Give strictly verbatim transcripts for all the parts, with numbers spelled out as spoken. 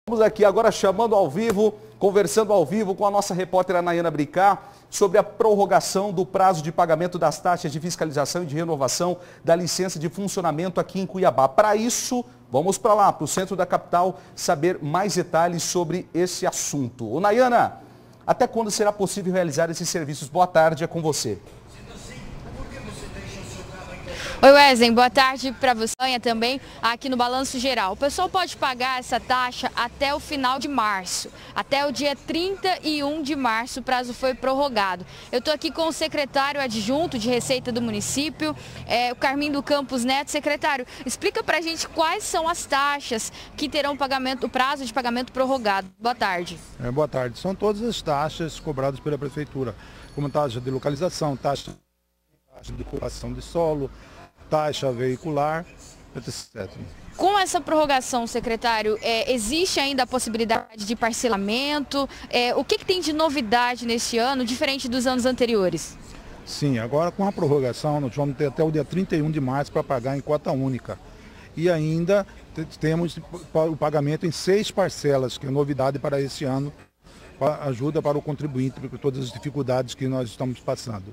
Estamos aqui agora chamando ao vivo, conversando ao vivo com a nossa repórter Anaiana Bricá sobre a prorrogação do prazo de pagamento das taxas de fiscalização e de renovação da licença de funcionamento aqui em Cuiabá. Para isso, vamos para lá, para o centro da capital, saber mais detalhes sobre esse assunto. Ô Nayana, até quando será possível realizar esses serviços? Boa tarde, é com você. Oi Wesley, boa tarde para você também aqui no Balanço Geral. O pessoal pode pagar essa taxa até o final de março, até o dia trinta e um de março, o prazo foi prorrogado. Eu estou aqui com o secretário adjunto de Receita do município, é, o Carmindo Campos Neto. Secretário, explica para a gente quais são as taxas que terão pagamento, o prazo de pagamento prorrogado. Boa tarde. É, boa tarde. São todas as taxas cobradas pela Prefeitura, como taxa de localização, taxa, taxa de ocupação de solo, taxa veicular, etcétera. Com essa prorrogação, secretário, é, existe ainda a possibilidade de parcelamento? É, o que, que tem de novidade neste ano, diferente dos anos anteriores? Sim, agora com a prorrogação nós vamos ter até o dia trinta e um de março para pagar em cota única. E ainda temos o pagamento em seis parcelas, que é novidade para esse ano, ajuda para o contribuinte por todas as dificuldades que nós estamos passando.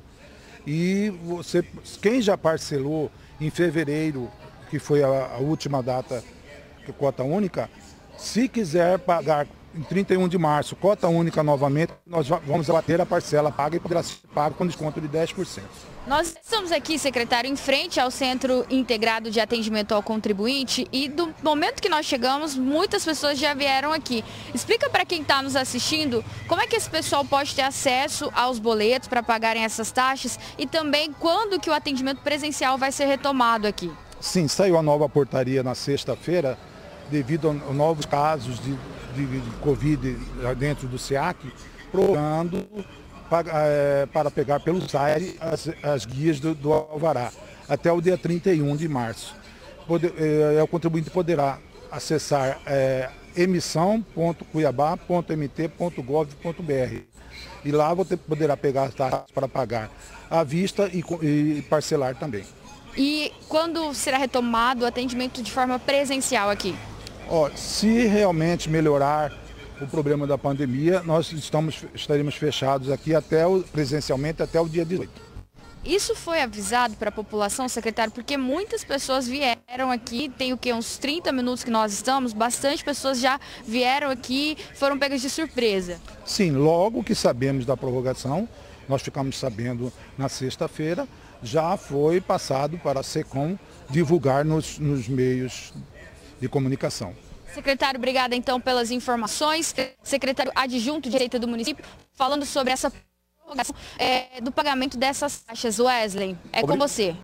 E você, quem já parcelou em fevereiro, que foi a, a última data que cota única, se quiser pagar em trinta e um de março, cota única novamente, nós vamos bater a parcela paga e poderá ser paga com desconto de dez por cento. Nós estamos aqui, secretário, em frente ao Centro Integrado de Atendimento ao Contribuinte e do momento que nós chegamos, muitas pessoas já vieram aqui. Explica para quem está nos assistindo como é que esse pessoal pode ter acesso aos boletos para pagarem essas taxas e também quando que o atendimento presencial vai ser retomado aqui. Sim, saiu a nova portaria na sexta-feira, devido a novos casos de, de, de Covid dentro do SEAC, prorrogando para, é, para pegar pelo site as, as guias do, do Alvará, até o dia trinta e um de março. Poder, é, o contribuinte poderá acessar é, emissão ponto cuiabá ponto m t ponto gov ponto b r e lá você poderá pegar as taxas para pagar à vista e, e parcelar também. E quando será retomado o atendimento de forma presencial aqui? Ó, se realmente melhorar o problema da pandemia, nós estamos, estaremos fechados aqui até o, presencialmente até o dia dezoito. Isso foi avisado para a população, secretário, porque muitas pessoas vieram aqui, tem o que, uns trinta minutos que nós estamos, bastante pessoas já vieram aqui, foram pegas de surpresa. Sim, logo que sabemos da prorrogação, nós ficamos sabendo na sexta-feira, já foi passado para a SECOM divulgar nos, nos meios de comunicação. Secretário, obrigada então pelas informações. Secretário adjunto de Receita do município, falando sobre essa prorrogação é, do pagamento dessas taxas. Wesley, é com você.